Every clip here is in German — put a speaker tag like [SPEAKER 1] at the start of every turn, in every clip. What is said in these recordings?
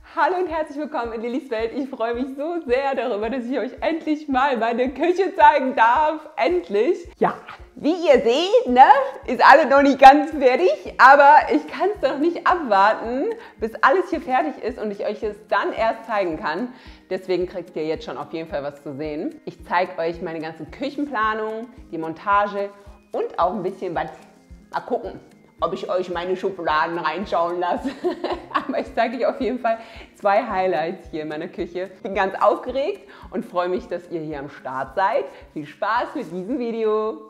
[SPEAKER 1] Hallo und herzlich willkommen in Lillys Welt. Ich freue mich so sehr darüber, dass ich euch endlich mal meine Küche zeigen darf. Endlich! Ja, wie ihr seht, ne, ist alles noch nicht ganz fertig, aber ich kann es doch nicht abwarten, bis alles hier fertig ist und ich euch es dann erst zeigen kann. Deswegen kriegt ihr jetzt schon auf jeden Fall was zu sehen. Ich zeige euch meine ganze Küchenplanung, die Montage und auch ein bisschen was. Mal gucken, ob ich euch meine Schubladen reinschauen lasse. Aber ich zeige euch auf jeden Fall 2 Highlights hier in meiner Küche. Ich bin ganz aufgeregt und freue mich, dass ihr hier am Start seid. Viel Spaß mit diesem Video.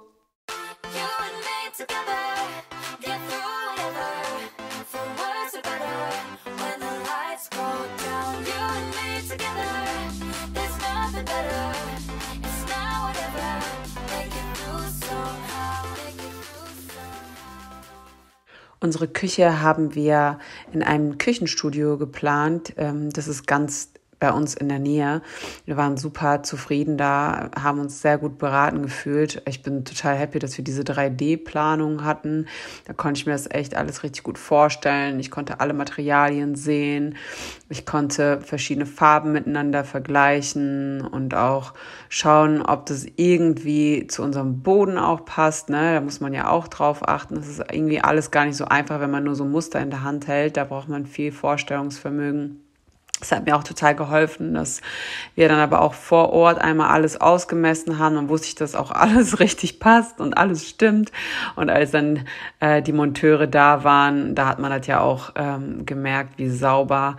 [SPEAKER 2] Unsere Küche haben wir in einem Küchenstudio geplant. Das ist ganz bei uns in der Nähe. Wir waren super zufrieden da, haben uns sehr gut beraten gefühlt. Ich bin total happy, dass wir diese 3D-Planung hatten. Da konnte ich mir das echt alles richtig gut vorstellen. Ich konnte alle Materialien sehen. Ich konnte verschiedene Farben miteinander vergleichen und auch schauen, ob das irgendwie zu unserem Boden auch passt. Ne? Da muss man ja auch drauf achten. Das ist irgendwie alles gar nicht so einfach, wenn man nur so Muster in der Hand hält. Da braucht man viel Vorstellungsvermögen. Es hat mir auch total geholfen, dass wir dann aber auch vor Ort einmal alles ausgemessen haben. Dann wusste ich, dass auch alles richtig passt und alles stimmt. Und als dann die Monteure da waren, da hat man das ja auch gemerkt, wie sauber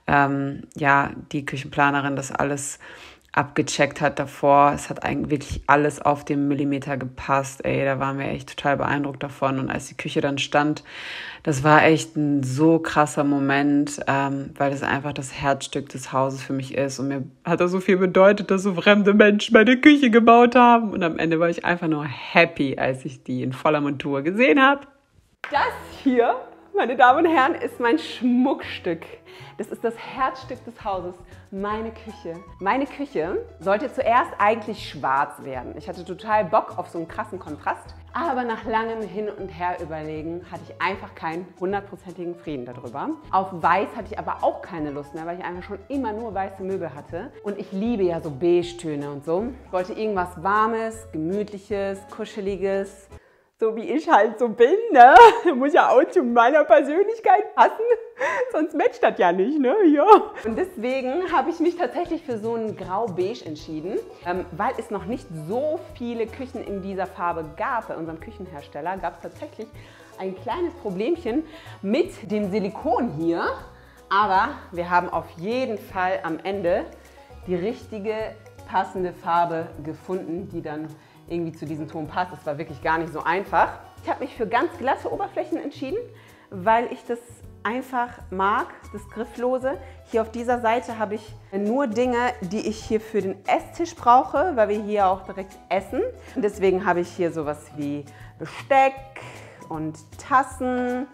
[SPEAKER 2] die Küchenplanerin das alles abgecheckt hat davor. Es hat eigentlich wirklich alles auf den Millimeter gepasst. Ey, da waren wir echt total beeindruckt davon. Und als die Küche dann stand, das war echt ein so krasser Moment, weil das einfach das Herzstück des Hauses für mich ist. Und mir hat das so viel bedeutet, dass so fremde Menschen meine Küche gebaut haben. Und am Ende war ich einfach nur happy, als ich die in voller Montur gesehen habe.
[SPEAKER 1] Das hier, meine Damen und Herren, ist mein Schmuckstück. Das ist das Herzstück des Hauses, meine Küche. Meine Küche sollte zuerst eigentlich schwarz werden. Ich hatte total Bock auf so einen krassen Kontrast, aber nach langem Hin und Her überlegen hatte ich einfach keinen 100%igen Frieden darüber. Auf Weiß hatte ich aber auch keine Lust mehr, weil ich einfach schon immer nur weiße Möbel hatte. Und ich liebe ja so Beige-Töne und so. Ich wollte irgendwas Warmes, Gemütliches, Kuscheliges. So wie ich halt so bin, ne? Muss ja auch zu meiner Persönlichkeit passen, sonst matcht das ja nicht, ne? Ja. Und deswegen habe ich mich tatsächlich für so ein Grau-Beige entschieden, weil es noch nicht so viele Küchen in dieser Farbe gab. Bei unserem Küchenhersteller gab es tatsächlich ein kleines Problemchen mit dem Silikon hier. Aber wir haben auf jeden Fall am Ende die richtige passende Farbe gefunden, die dann irgendwie zu diesem Ton passt. Das war wirklich gar nicht so einfach. Ich habe mich für ganz glatte Oberflächen entschieden, weil ich das einfach mag, das Grifflose. Hier auf dieser Seite habe ich nur Dinge, die ich hier für den Esstisch brauche, weil wir hier auch direkt essen. Und deswegen habe ich hier sowas wie Besteck und Tassen.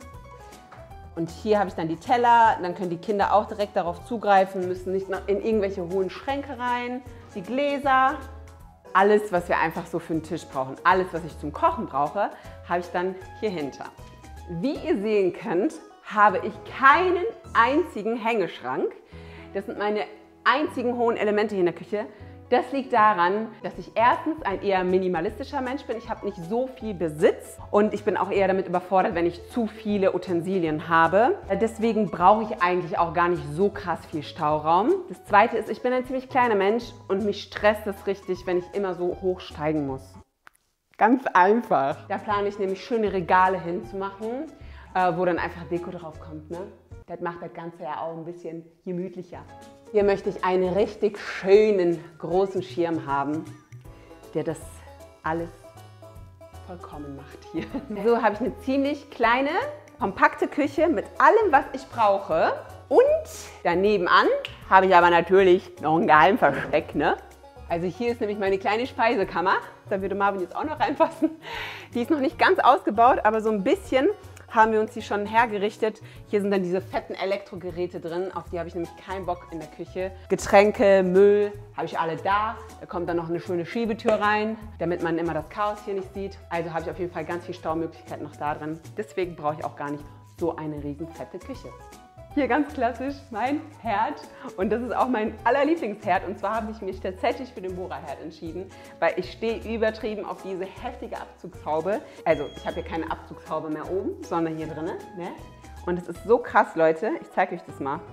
[SPEAKER 1] Und hier habe ich dann die Teller. Dann können die Kinder auch direkt darauf zugreifen, müssen nicht in irgendwelche hohen Schränke rein. Die Gläser. Alles, was wir einfach so für den Tisch brauchen, alles, was ich zum Kochen brauche, habe ich dann hier hinter. Wie ihr sehen könnt, habe ich keinen einzigen Hängeschrank. Das sind meine einzigen hohen Elemente hier in der Küche. Das liegt daran, dass ich erstens ein eher minimalistischer Mensch bin. Ich habe nicht so viel Besitz und ich bin auch eher damit überfordert, wenn ich zu viele Utensilien habe. Deswegen brauche ich eigentlich auch gar nicht so krass viel Stauraum. Das Zweite ist, ich bin ein ziemlich kleiner Mensch und mich stresst es richtig, wenn ich immer so hoch steigen muss. Ganz einfach. Da plane ich nämlich schöne Regale hinzumachen, wo dann einfach Deko drauf kommt, ne? Das macht das Ganze ja auch ein bisschen gemütlicher. Hier möchte ich einen richtig schönen, großen Schirm haben, der das alles vollkommen macht hier. So habe ich eine ziemlich kleine, kompakte Küche mit allem, was ich brauche. Und daneben habe ich aber natürlich noch ein Geheimversteck, ne? Also hier ist nämlich meine kleine Speisekammer. Da würde Marvin jetzt auch noch reinpassen. Die ist noch nicht ganz ausgebaut, aber so ein bisschen haben wir uns die schon hergerichtet. Hier sind dann diese fetten Elektrogeräte drin, auf die habe ich nämlich keinen Bock in der Küche. Getränke, Müll, habe ich alle da. Da kommt dann noch eine schöne Schiebetür rein, damit man immer das Chaos hier nicht sieht. Also habe ich auf jeden Fall ganz viel Staumöglichkeit noch da drin. Deswegen brauche ich auch gar nicht so eine riesen fette Küche. hier ganz klassisch mein Herd und das ist auch mein allerlieblingsherd und zwar habe ich mich tatsächlich für den Bohrerherd entschieden, weil ich stehe übertrieben auf diese heftige Abzugshaube. Also ich habe hier keine Abzugshaube mehr oben, sondern hier drinnen. Ne? Und es ist so krass, Leute. Ich zeige euch das mal.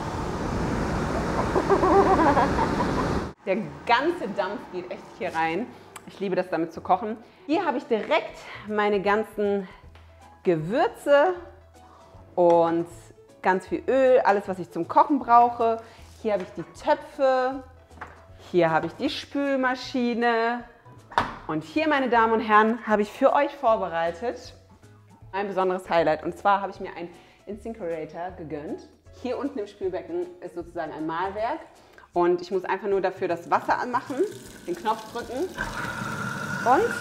[SPEAKER 1] Der ganze Dampf geht echt hier rein. Ich liebe das, damit zu kochen. Hier habe ich direkt meine ganzen Gewürze und ganz viel Öl, alles, was ich zum Kochen brauche. Hier habe ich die Töpfe, hier habe ich die Spülmaschine und hier, meine Damen und Herren, habe ich für euch vorbereitet ein besonderes Highlight. Und zwar habe ich mir einen Incinerator gegönnt. Hier unten im Spülbecken ist sozusagen ein Mahlwerk und ich muss einfach nur dafür das Wasser anmachen, den Knopf drücken und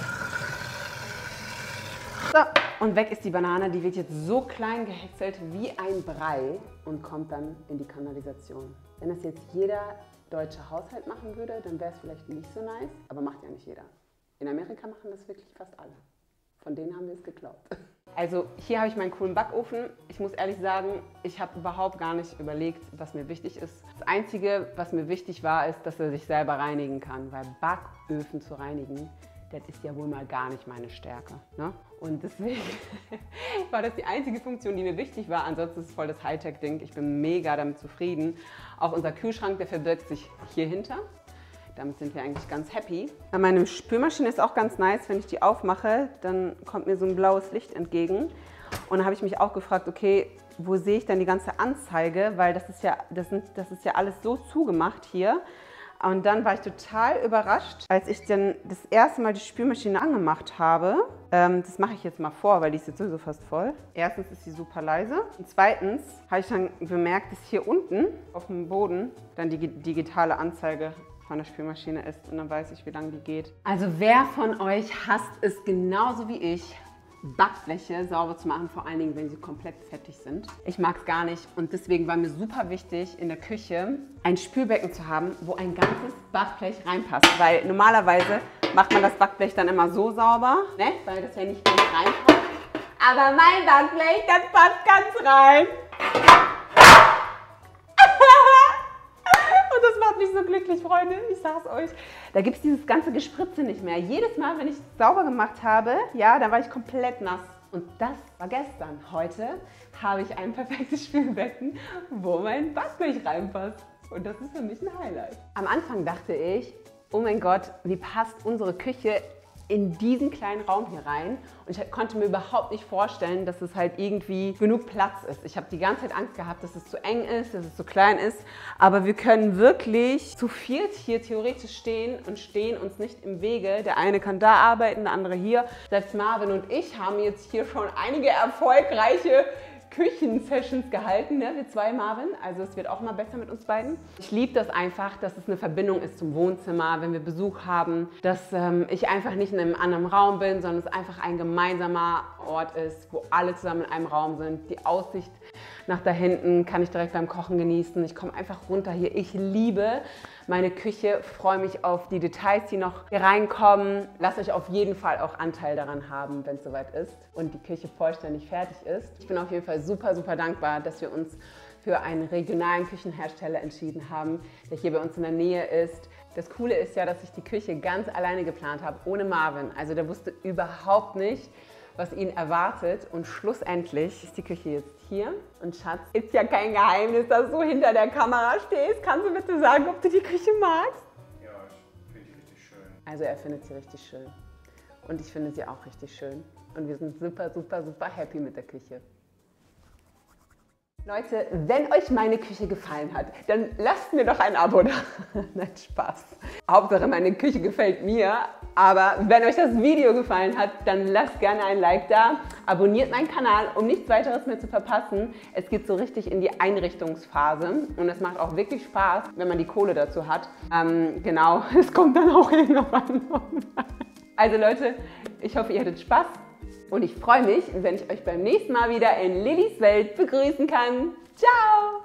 [SPEAKER 1] so. Und weg ist die Banane, die wird jetzt so klein gehäckselt wie ein Brei und kommt dann in die Kanalisation. Wenn das jetzt jeder deutsche Haushalt machen würde, dann wäre es vielleicht nicht so nice, aber macht ja nicht jeder. In Amerika machen das wirklich fast alle. Von denen haben wir es geklaut. Also hier habe ich meinen coolen Backofen. Ich muss ehrlich sagen, ich habe überhaupt gar nicht überlegt, was mir wichtig ist. Das Einzige, was mir wichtig war, ist, dass er sich selber reinigen kann, weil Backöfen zu reinigen, das ist ja wohl mal gar nicht meine Stärke. Ne? Und deswegen war das die einzige Funktion, die mir wichtig war. Ansonsten ist es voll das Hightech-Ding. Ich bin mega damit zufrieden. Auch unser Kühlschrank, der verbirgt sich hier hinter. Damit sind wir eigentlich ganz happy. Meine Spülmaschine ist auch ganz nice. Wenn ich die aufmache, dann kommt mir so ein blaues Licht entgegen. Und da habe ich mich auch gefragt, okay, wo sehe ich denn die ganze Anzeige? Weil das ist ja alles so zugemacht hier. Und dann war ich total überrascht, als ich dann das erste Mal die Spülmaschine angemacht habe. Das mache ich jetzt mal vor, weil die ist jetzt sowieso fast voll. Erstens ist sie super leise. Und zweitens habe ich dann bemerkt, dass hier unten auf dem Boden dann die digitale Anzeige von der Spülmaschine ist. Und dann weiß ich, wie lange die geht. Also wer von euch hasst es genauso wie ich, Backbleche sauber zu machen, vor allen Dingen, wenn sie komplett fettig sind. Ich mag es gar nicht und deswegen war mir super wichtig, in der Küche ein Spülbecken zu haben, wo ein ganzes Backblech reinpasst. Weil normalerweise macht man das Backblech dann immer so sauber, ne? Weil das ja nicht ganz reinpasst. Aber mein Backblech, das passt ganz rein. Und das macht mich so glücklich, Freunde. Ich sag's euch. Da gibt es dieses ganze Gespritze nicht mehr. Jedes Mal, wenn ich es sauber gemacht habe, ja, dann war ich komplett nass. Und das war gestern. Heute habe ich ein perfektes Spülbecken, wo mein Backblech reinpasst. Und das ist für mich ein Highlight. Am Anfang dachte ich, oh mein Gott, wie passt unsere Küche in diesen kleinen Raum hier rein? Und ich konnte mir überhaupt nicht vorstellen, dass es halt irgendwie genug Platz ist. Ich habe die ganze Zeit Angst gehabt, dass es zu eng ist, dass es zu klein ist. Aber wir können wirklich zu viert hier theoretisch stehen und stehen uns nicht im Wege. Der eine kann da arbeiten, der andere hier. Selbst Marvin und ich haben jetzt hier schon einige erfolgreiche Küchensessions gehalten, ne? Wir zwei, Marvin. Also es wird auch mal besser mit uns beiden. Ich liebe das einfach, dass es eine Verbindung ist zum Wohnzimmer, wenn wir Besuch haben, dass ich einfach nicht in einem anderen Raum bin, sondern es einfach ein gemeinsamer Ort ist, wo alle zusammen in einem Raum sind. Die Aussicht nach da hinten kann ich direkt beim Kochen genießen. Ich komme einfach runter hier. Ich liebe meine Küche, freue mich auf die Details, die noch hier reinkommen. Lasst euch auf jeden Fall auch Anteil daran haben, wenn es soweit ist und die Küche vollständig fertig ist. Ich bin auf jeden Fall super, super dankbar, dass wir uns für einen regionalen Küchenhersteller entschieden haben, der hier bei uns in der Nähe ist. Das Coole ist ja, dass ich die Küche ganz alleine geplant habe, ohne Marvin. Also der wusste überhaupt nicht, was ihn erwartet. Und schlussendlich ist die Küche jetzt hier. Und Schatz, ist ja kein Geheimnis, dass du hinter der Kamera stehst. Kannst du bitte sagen, ob du die Küche magst?
[SPEAKER 3] Ja, ich finde die richtig schön.
[SPEAKER 1] Also er findet sie richtig schön. Und ich finde sie auch richtig schön. Und wir sind super, super, super happy mit der Küche. Leute, wenn euch meine Küche gefallen hat, dann lasst mir doch ein Abo da. Nein, Spaß. Hauptsache meine Küche gefällt mir. Aber wenn euch das Video gefallen hat, dann lasst gerne ein Like da. Abonniert meinen Kanal, um nichts weiteres mehr zu verpassen. Es geht so richtig in die Einrichtungsphase. Und es macht auch wirklich Spaß, wenn man die Kohle dazu hat. Genau, es kommt dann auch irgendwann. Also Leute, ich hoffe, ihr hattet Spaß. Und ich freue mich, wenn ich euch beim nächsten Mal wieder in Lillys Welt begrüßen kann. Ciao!